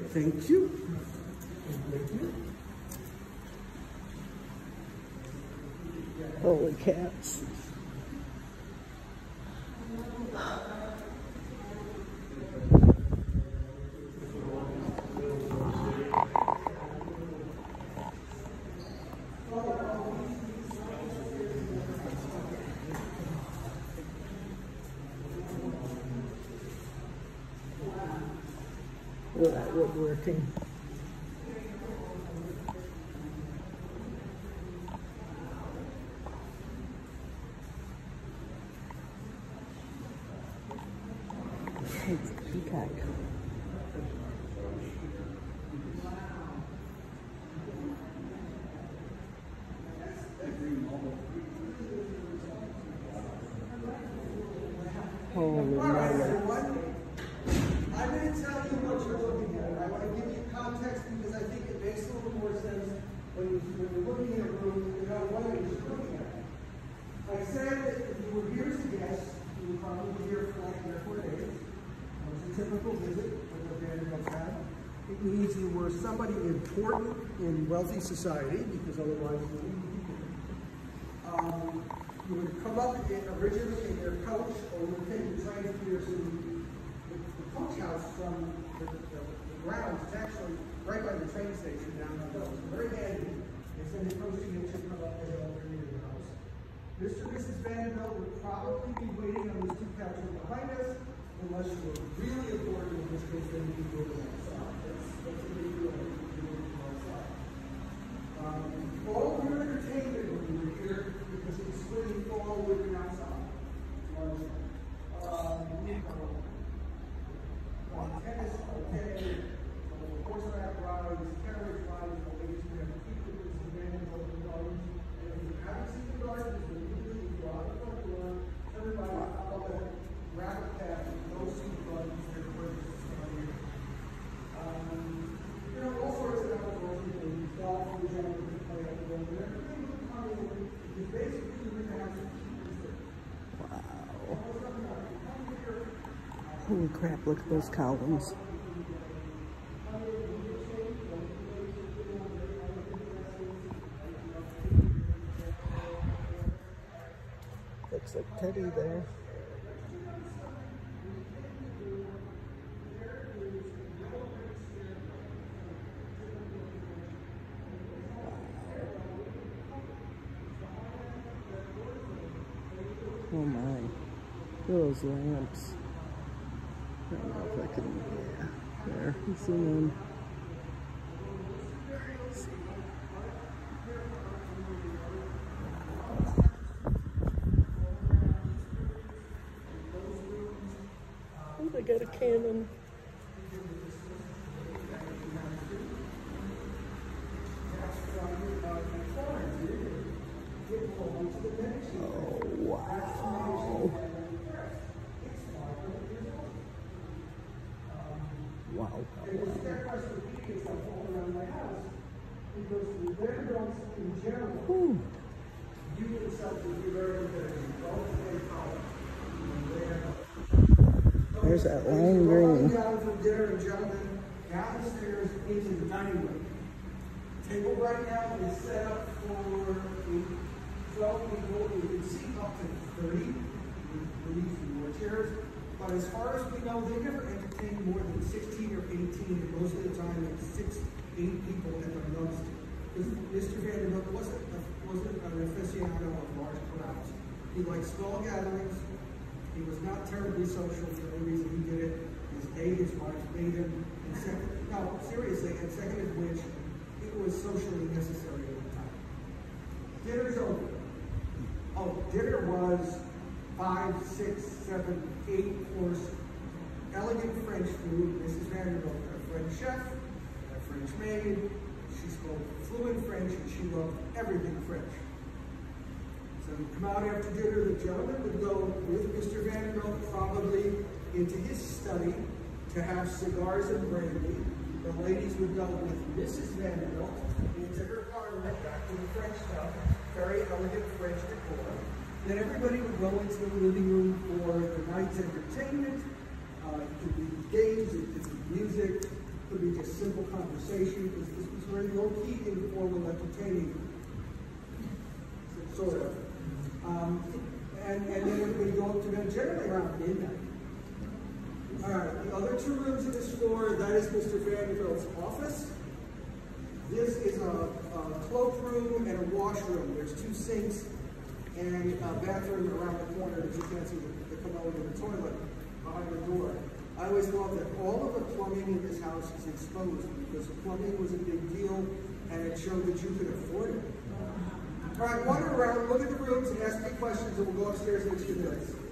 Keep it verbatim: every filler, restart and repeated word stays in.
Thank you. Thank you. Holy cats. Look at that woodworking. It's a peacock. Holy moly. I'm going to tell you what you're looking at. I want to give you context because I think it makes a little more sense when, you, when you're looking at a room, you know what you're just looking at. I said that if you were here as a guest, you would probably be here for like three or four days. It was a typical visit of what Vanderbilt had. It means you were somebody important in wealthy society because otherwise you wouldn't be here. Um, you would come up in, originally in your coach or you would take the train to your coach house from the, the, the grounds. It's actually right by the train station down the hill. It's very handy. They send a coach to you to come up and over near your house. Mister and Missus Vanderbilt would probably be waiting on these two couches behind us, unless you were really important, in which case then you'd be waiting outside. That's, that's a big deal. Outside. Um, all of your entertainment when you were here, because it was splitting all living outside. Um, tennis, okay, horseback rides, carriage rides, the ladies who have people with the Vanderbilt in the gardens. And if you haven't seen the gardens, then you really go out the front door, everybody out that rabbit path, and go see the gardens, they're gorgeous down here. Um, you know, all sorts of outdoor things, golf, for example, you play out the road, and everything will come in, because basically you would have to keep this. Wow. Holy crap, look at those columns. Looks like Teddy there. Oh my, those lamps. I don't know if I can, yeah, there, zoom in. Crazy. Oh, they got a cannon. Oh, wow. Wow. Ooh. There's that lime green. Down from dinner and gentlemen, down the stairs into the dining room. The table right now is set up for twelve people. You can seat up to thirty. We need more chairs. But as far as we know, they never entertained more than sixteen or eighteen, and most of the time it's six, eight people at the most. Because Mister Vanderbilt wasn't, a, wasn't an aficionado of large crowds. He liked small gatherings. He was not terribly social. The only reason he did it is A, his wife made him, and second, no, seriously, and second of which, it was socially necessary at the time. Dinner's over. Oh, dinner was five, six, seven, eight course, elegant French food. Missus Vanderbilt had a French chef, a French maid. She spoke fluent French and she loved everything French. So you come out after dinner, the gentleman would go with Mister Vanderbilt probably into his study to have cigars and brandy. The ladies would go with Missus Vanderbilt into her parlor back to the French stuff, very elegant French decor. Then everybody would go into the living room for the night's entertainment. Uh, it could be games, it could be music. Could be just simple conversation, because this was very low-key, informal, entertaining, sort of. Um, and, and then everybody go up to bed generally around midnight. All right, the other two rooms in this floor, that is Mister Vanderbilt's office. This is a, a cloakroom and a washroom. There's two sinks and a bathroom around the corner that you can't see the, the commode and the toilet behind the door. I always thought that all of the plumbing in this house is exposed because plumbing was a big deal and it showed that you could afford it. All right, wander around, look at the rooms and ask me questions, and we'll go upstairs in a few minutes.